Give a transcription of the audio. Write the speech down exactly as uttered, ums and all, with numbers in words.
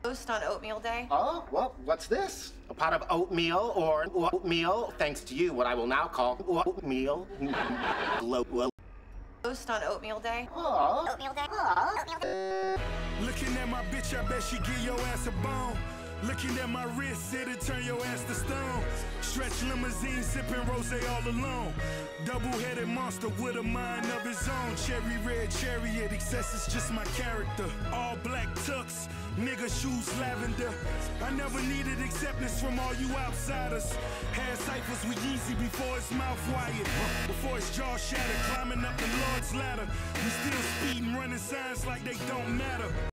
Toast on oatmeal day? Oh, well, what's this? A pot of oatmeal or oatmeal? Thanks to you, what I will now call oatmeal. Toast on oatmeal day? Oh. Oatmeal day? Oh. Oatmeal day? Looking at my bitch, I bet she give your ass a bone. Looking at my wrist, it'll turn your ass to stone. Stretch limousine, sipping rosé all alone. Double-headed monster with a mind of his own. Cherry red chariot, excess is just my character. All black tux, nigga shoes lavender. I never needed acceptance from all you outsiders. Had ciphers with Yeezy before his mouth wired. Before his jaw shattered, climbing up the Lord's ladder. We still speeding, running signs like they don't matter.